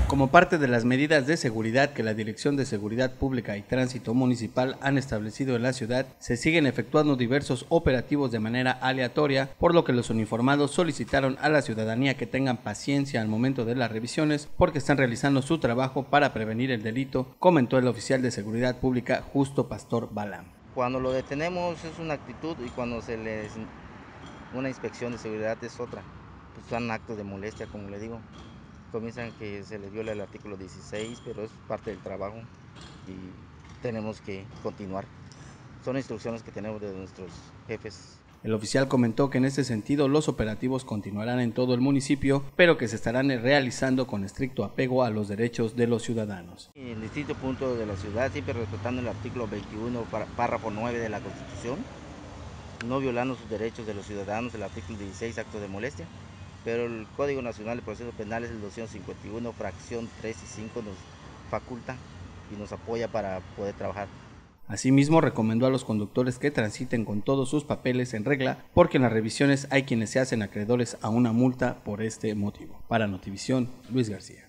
Como parte de las medidas de seguridad que la Dirección de Seguridad Pública y Tránsito Municipal han establecido en la ciudad, se siguen efectuando diversos operativos de manera aleatoria, por lo que los uniformados solicitaron a la ciudadanía que tengan paciencia al momento de las revisiones porque están realizando su trabajo para prevenir el delito, comentó el oficial de Seguridad Pública Justo Pastor Balam. Cuando lo detenemos es una actitud y cuando una inspección de seguridad es otra. Pues son actos de molestia, como le digo. Comienzan que se les viola el artículo 16, pero es parte del trabajo y tenemos que continuar. Son instrucciones que tenemos de nuestros jefes. El oficial comentó que en este sentido los operativos continuarán en todo el municipio, pero que se estarán realizando con estricto apego a los derechos de los ciudadanos. En distintos puntos de la ciudad, siempre respetando el artículo 21, párrafo 9 de la Constitución, no violando sus derechos de los ciudadanos, el artículo 16, actos de molestia. Pero el Código Nacional de Procesos Penales, el 251, fracción 3 y 5, nos faculta y nos apoya para poder trabajar. Asimismo, recomendó a los conductores que transiten con todos sus papeles en regla, porque en las revisiones hay quienes se hacen acreedores a una multa por este motivo. Para Notivisión, Luis García.